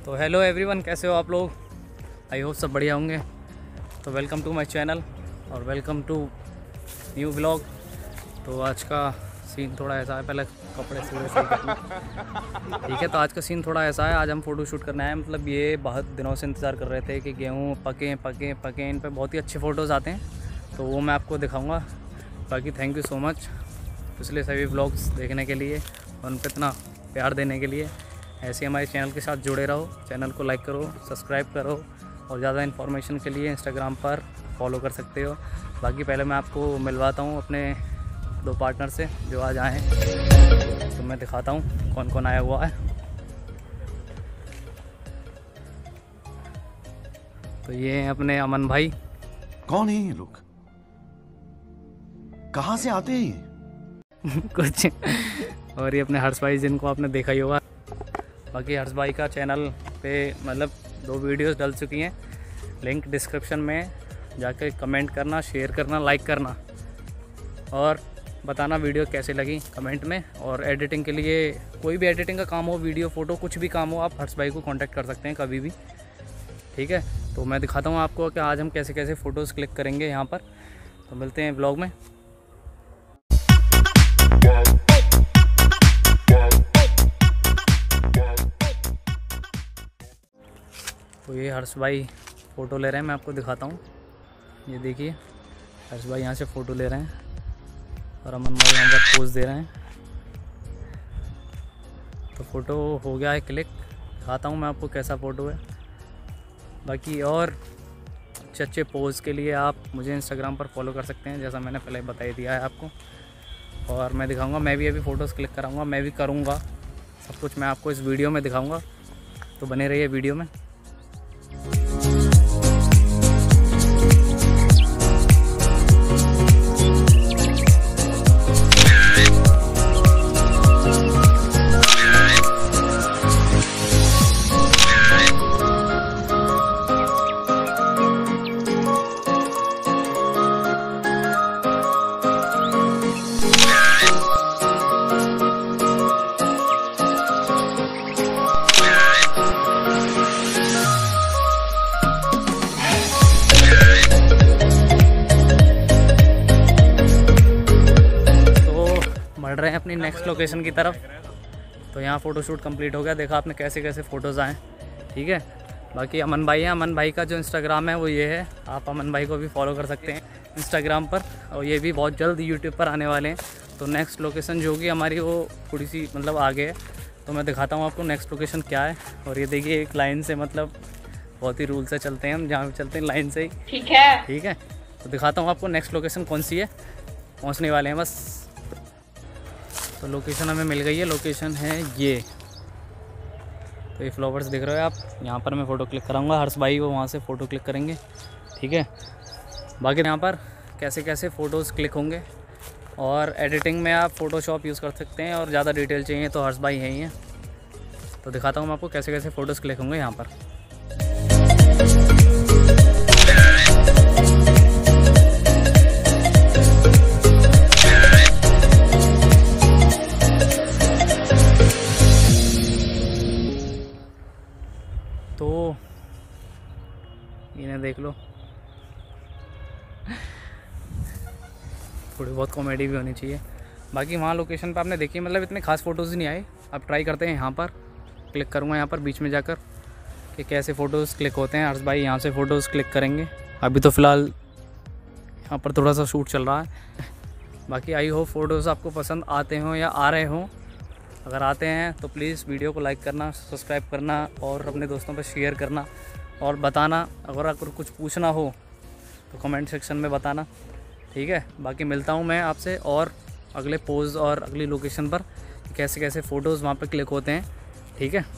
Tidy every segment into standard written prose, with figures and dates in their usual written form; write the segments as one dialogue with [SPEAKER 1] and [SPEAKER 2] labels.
[SPEAKER 1] तो hello everyone, कैसे हो आप लोग? आई होप सब बढ़िया होंगे। तो वेलकम टू माय चैनल और वेलकम टू न्यू व्लॉग। तो आज का सीन थोड़ा ऐसा है, पहले कपड़े सूड़े सही कर लूं। ठीक है, तो आज का सीन थोड़ा ऐसा है, आज हम फ़ोटो शूट करना है। मतलब ये बहुत दिनों से इंतज़ार कर रहे थे कि गेहूँ पकें, इन पे बहुत ही अच्छे फ़ोटोज़ आते हैं, तो वो मैं आपको दिखाऊँगा। बाकी थैंक यू सो मच पिछले सभी व्लॉग्स देखने के लिए और उन पर इतना प्यार देने के लिए। ऐसे हमारे चैनल के साथ जुड़े रहो, चैनल को लाइक करो, सब्सक्राइब करो और ज़्यादा इन्फॉर्मेशन के लिए इंस्टाग्राम पर फॉलो कर सकते हो। बाकी पहले मैं आपको मिलवाता हूँ अपने दो पार्टनर से जो आज आए हैं, तो मैं दिखाता हूँ कौन कौन आया हुआ है। तो ये हैं अपने अमन भाई।
[SPEAKER 2] कौन है ये लोग? कहाँ से आते हैं ये?
[SPEAKER 1] कुछ और ये अपने हर्ष भाई, जिनको आपने देखा ही होगा। बाकी हर्ष भाई का चैनल पे मतलब 2 वीडियोस डल चुकी हैं, लिंक डिस्क्रिप्शन में जाकर कमेंट करना, शेयर करना, लाइक करना और बताना वीडियो कैसे लगी कमेंट में। और एडिटिंग के लिए कोई भी एडिटिंग का काम हो, वीडियो फ़ोटो कुछ भी काम हो, आप हर्ष भाई को कांटेक्ट कर सकते हैं कभी भी। ठीक है, तो मैं दिखाता हूँ आपको कि आज हम कैसे कैसे फ़ोटोज़ क्लिक करेंगे यहाँ पर। तो मिलते हैं ब्लॉग में। तो ये हर्ष भाई फ़ोटो ले रहे हैं, मैं आपको दिखाता हूँ। ये देखिए, हर्ष भाई यहाँ से फ़ोटो ले रहे हैं और अमन भाई यहाँ पर पोज दे रहे हैं। तो फ़ोटो हो गया है क्लिक, दिखाता हूँ मैं आपको कैसा फ़ोटो है। बाकी और अच्छे पोज के लिए आप मुझे इंस्टाग्राम पर फॉलो कर सकते हैं, जैसा मैंने पहले बता ही दिया है आपको। और मैं दिखाऊँगा, मैं भी अभी फ़ोटोज़ क्लिक कराऊँगा, मैं भी करूँगा, सब कुछ मैं आपको इस वीडियो में दिखाऊँगा। तो बने रहिए वीडियो में। बढ़ रहे हैं अपनी नेक्स्ट लोकेशन की तरफ। तो यहाँ फ़ोटोशूट कंप्लीट हो गया, देखा आपने कैसे कैसे फ़ोटोज़ आए। ठीक है, बाकी अमन भाई हैं, अमन भाई का जो इंस्टाग्राम है वो ये है, आप अमन भाई को भी फॉलो कर सकते हैं इंस्टाग्राम पर। और ये भी बहुत जल्द यूट्यूब पर आने वाले हैं। तो नेक्स्ट लोकेशन जो होगी हमारी वो थोड़ी सी मतलब आगे है, तो मैं दिखाता हूँ आपको नेक्स्ट लोकेशन क्या है। और ये देखिए, एक लाइन से मतलब बहुत ही रूल से चलते हैं हम, जहाँ भी चलते हैं लाइन से ही। ठीक है, तो दिखाता हूँ आपको नेक्स्ट लोकेशन कौन सी है। पहुँचने वाले हैं बस। तो लोकेशन हमें मिल गई है, लोकेशन है ये। तो ये फ्लावर्स देख रहे हो आप, यहाँ पर मैं फ़ोटो क्लिक कराऊंगा, हर्ष भाई वो वहाँ से फ़ोटो क्लिक करेंगे। ठीक है, बाकी यहाँ पर कैसे कैसे फ़ोटोज़ क्लिक होंगे। और एडिटिंग में आप फ़ोटोशॉप यूज़ कर सकते हैं, और ज़्यादा डिटेल चाहिए तो हर्ष भाई हैं ही हैं। तो दिखाता हूँ मैं आपको कैसे कैसे फ़ोटोज़ क्लिक होंगे यहाँ पर। तो इन्हें देख लो, थोड़ी बहुत कॉमेडी भी होनी चाहिए। बाकी वहाँ लोकेशन पर आपने देखी, मतलब इतने खास फ़ोटोज़ नहीं आए। अब ट्राई करते हैं यहाँ पर, क्लिक करूँगा यहाँ पर बीच में जाकर कि कैसे फ़ोटोज़ क्लिक होते हैं। हर्ष भाई यहाँ से फ़ोटोज़ क्लिक करेंगे। अभी तो फ़िलहाल यहाँ पर थोड़ा सा शूट चल रहा है। बाकी आई होप फ़ोटोज़ आपको पसंद आते हों या आ रहे हों। अगर आते हैं तो प्लीज़ वीडियो को लाइक करना, सब्सक्राइब करना और अपने दोस्तों पर शेयर करना और बताना। अगर कुछ पूछना हो तो कमेंट सेक्शन में बताना। ठीक है, बाकी मिलता हूँ मैं आपसे और अगले पोज और अगली लोकेशन पर कैसे कैसे फ़ोटोज़ वहाँ पर क्लिक होते हैं। ठीक है।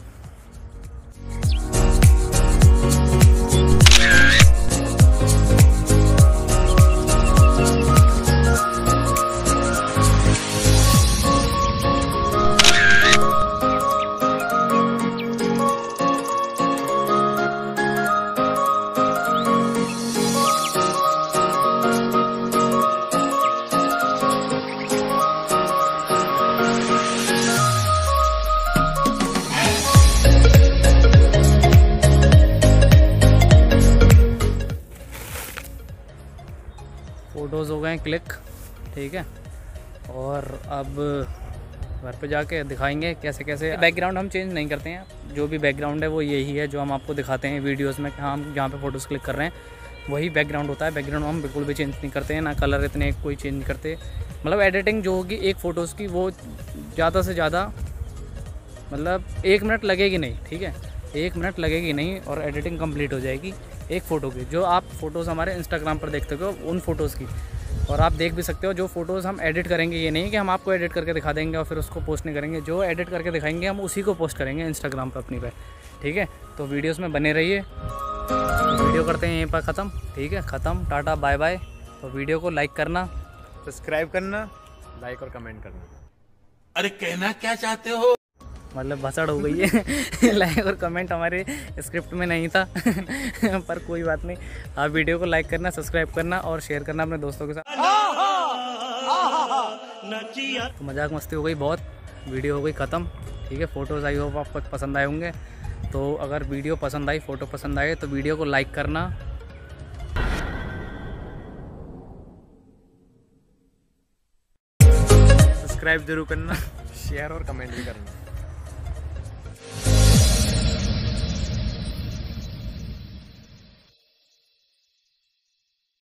[SPEAKER 1] फ़ोटोज़ हो गए हैं क्लिक, ठीक है। और अब घर पे जाके दिखाएंगे कैसे कैसे। बैकग्राउंड हम चेंज नहीं करते हैं, जो भी बैकग्राउंड है वो यही है जो हम आपको दिखाते हैं वीडियोस में कि हम जहाँ पे फ़ोटोज़ क्लिक कर रहे हैं वही बैकग्राउंड होता है। बैकग्राउंड हम बिल्कुल भी चेंज नहीं करते हैं, ना कलर इतने कोई चेंज नहीं करते। मतलब एडिटिंग जो होगी एक फ़ोटोज़ की वो ज़्यादा से ज़्यादा मतलब 1 मिनट लगेगी नहीं, ठीक है, 1 मिनट लगेगी नहीं और एडिटिंग कंप्लीट हो जाएगी एक फ़ोटो की। जो आप फ़ोटोज़ हमारे इंस्टाग्राम पर देखते हो उन फ़ोटोज़ की, और आप देख भी सकते हो जो फ़ोटोज़ हम एडिट करेंगे, ये नहीं कि हम आपको एडिट करके दिखा देंगे और फिर उसको पोस्ट नहीं करेंगे। जो एडिट करके दिखाएंगे हम उसी को पोस्ट करेंगे इंस्टाग्राम पर अपनी पे, ठीक है। तो वीडियोस में बने रहिए। वीडियो करते हैं यहीं पर ख़त्म, ठीक है, ख़त्म, टाटा बाय बाय। तो वीडियो को लाइक करना,
[SPEAKER 3] सब्सक्राइब करना, लाइक और कमेंट करना।
[SPEAKER 2] अरे कहना क्या चाहते हो?
[SPEAKER 1] मतलब भसड़ हो गई है लाइक और कमेंट हमारे स्क्रिप्ट में नहीं था पर कोई बात नहीं। आप वीडियो को लाइक करना, सब्सक्राइब करना और शेयर करना अपने दोस्तों के साथ। तो मजाक मस्ती हो गई बहुत, वीडियो हो गई ख़त्म, ठीक है। फ़ोटोज़ आई होप आपको पसंद आए होंगे। तो अगर वीडियो पसंद आई, फ़ोटो पसंद आए तो वीडियो को लाइक करना,
[SPEAKER 3] सब्सक्राइब जरूर करना, शेयर और कमेंट भी करना।